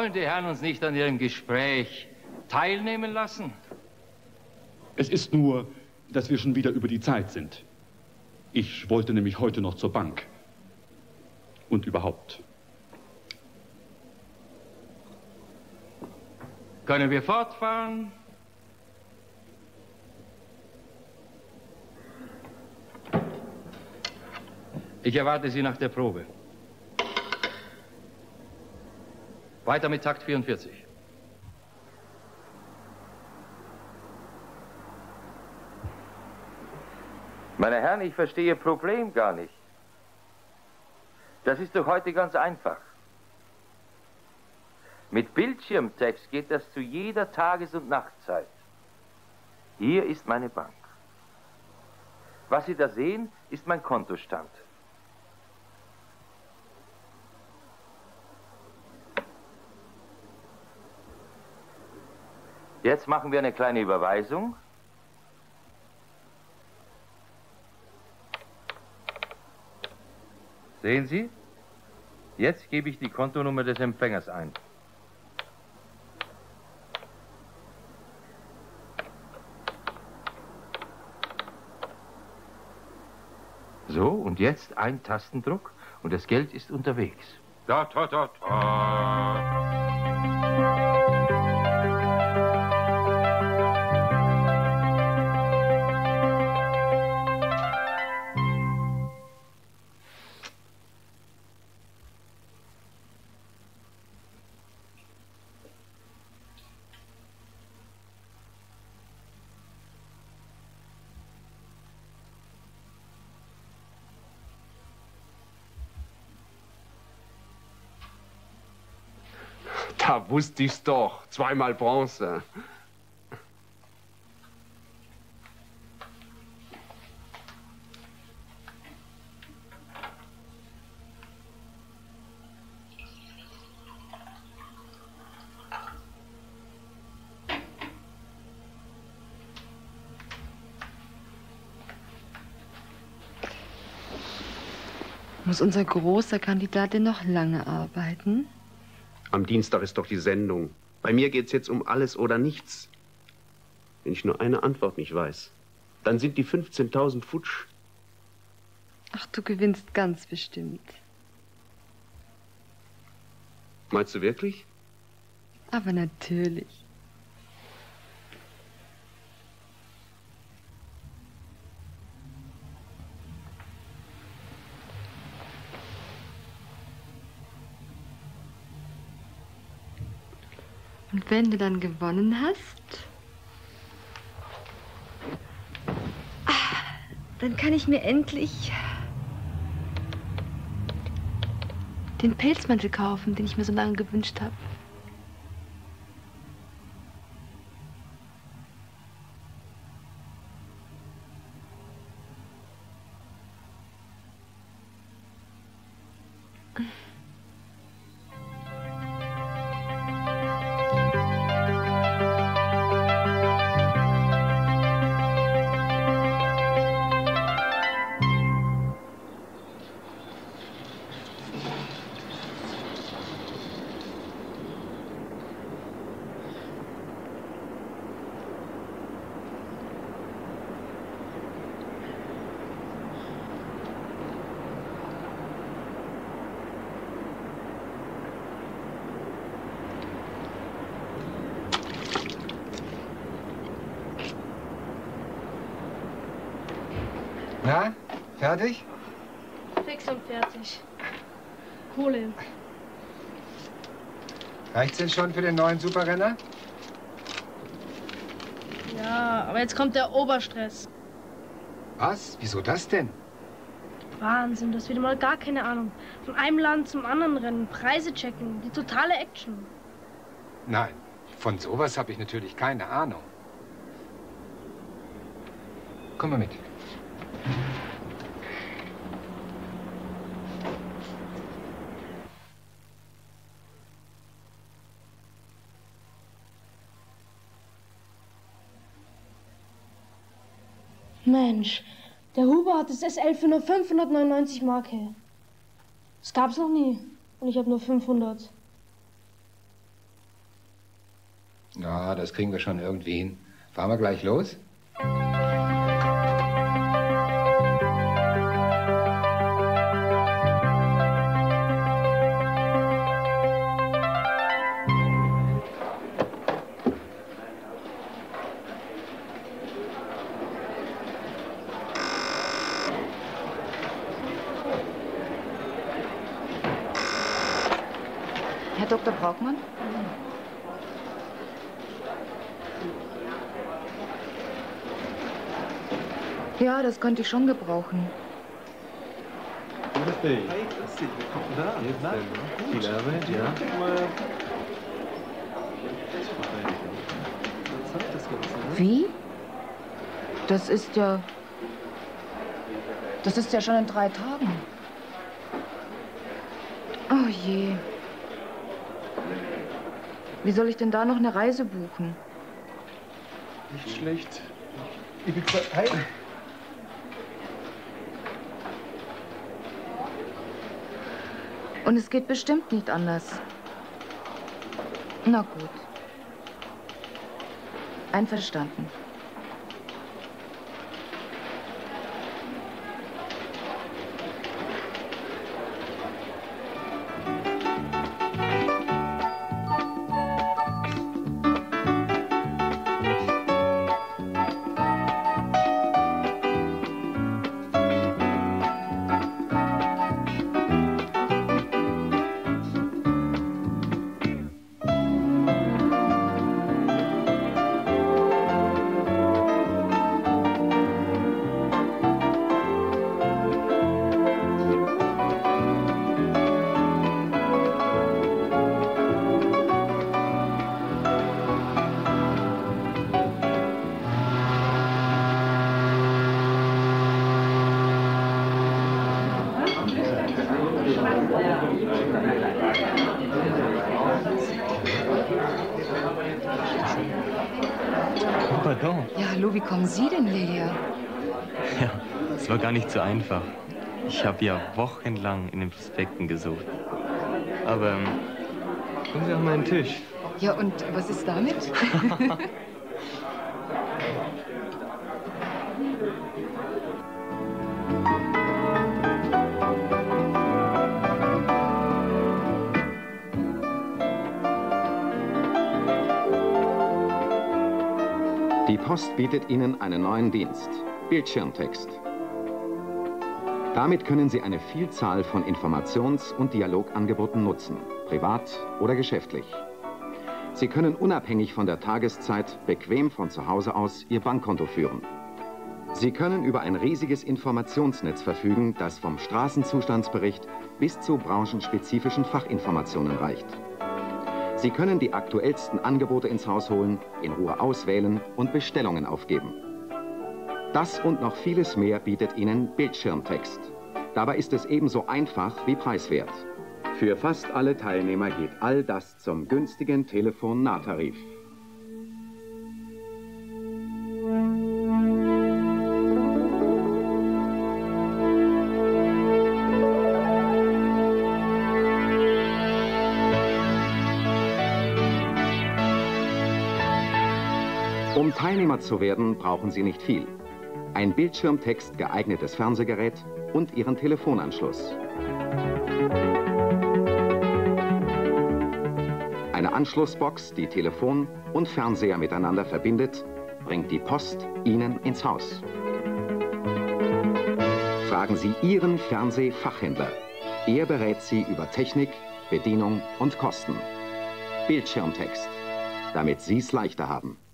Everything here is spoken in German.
Wollen die Herren uns nicht an ihrem Gespräch teilnehmen lassen? Es ist nur, dass wir schon wieder über die Zeit sind. Ich wollte nämlich heute noch zur Bank. Und überhaupt. Können wir fortfahren? Ich erwarte Sie nach der Probe. Weiter mit Takt 44. Meine Herren, ich verstehe Ihr Problem gar nicht. Das ist doch heute ganz einfach. Mit Bildschirmtext geht das zu jeder Tages- und Nachtzeit. Hier ist meine Bank. Was Sie da sehen, ist mein Kontostand. Jetzt machen wir eine kleine Überweisung. Sehen Sie? Jetzt gebe ich die Kontonummer des Empfängers ein. So, und jetzt ein Tastendruck und das Geld ist unterwegs. Da, da, da, da. Da wusste ich's doch. Zweimal Bronze. Muss unser großer Kandidat denn noch lange arbeiten? Am Dienstag ist doch die Sendung. Bei mir geht's jetzt um alles oder nichts. Wenn ich nur eine Antwort nicht weiß, dann sind die 15.000 futsch. Ach, du gewinnst ganz bestimmt. Meinst du wirklich? Aber natürlich. Und wenn du dann gewonnen hast, dann kann ich mir endlich den Pelzmantel kaufen, den ich mir so lange gewünscht habe. Na, fertig? Fix und fertig. Kohle. Reicht's denn schon für den neuen Superrenner? Ja, aber jetzt kommt der Oberstress. Was? Wieso das denn? Wahnsinn, das wird mal gar keine Ahnung. Von einem Land zum anderen rennen, Preise checken, die totale Action. Nein, von sowas habe ich natürlich keine Ahnung. Komm mal mit. Mensch, der Huber hat das SL für nur 599 Mark her. Das gab's noch nie. Und ich habe nur 500. Ja, das kriegen wir schon irgendwie hin. Fahren wir gleich los? Herr Dr. Braukmann? Ja, das könnte ich schon gebrauchen. Viel Arbeit, ja. Wie? Das ist ja schon in 3 Tagen. Oh je. Wie soll ich denn da noch eine Reise buchen? Nicht schlecht. Ibiza. Hey. Und es geht bestimmt nicht anders. Na gut. Einverstanden. Pardon. Ja, hallo, wie kommen Sie denn hierher? Ja, es war gar nicht so einfach. Ich habe ja wochenlang in den Prospekten gesucht. Aber kommen Sie auf meinen Tisch. Ja, und was ist damit? Die Post bietet Ihnen einen neuen Dienst, Bildschirmtext. Damit können Sie eine Vielzahl von Informations- und Dialogangeboten nutzen, privat oder geschäftlich. Sie können unabhängig von der Tageszeit bequem von zu Hause aus Ihr Bankkonto führen. Sie können über ein riesiges Informationsnetz verfügen, das vom Straßenzustandsbericht bis zu branchenspezifischen Fachinformationen reicht. Sie können die aktuellsten Angebote ins Haus holen, in Ruhe auswählen und Bestellungen aufgeben. Das und noch vieles mehr bietet Ihnen Bildschirmtext. Dabei ist es ebenso einfach wie preiswert. Für fast alle Teilnehmer geht all das zum günstigen Telefon-Nahtarif. Um Teilnehmer zu werden, brauchen Sie nicht viel. Ein Bildschirmtext geeignetes Fernsehgerät und Ihren Telefonanschluss. Eine Anschlussbox, die Telefon und Fernseher miteinander verbindet, bringt die Post Ihnen ins Haus. Fragen Sie Ihren Fernsehfachhändler. Er berät Sie über Technik, Bedienung und Kosten. Bildschirmtext, damit Sie es leichter haben.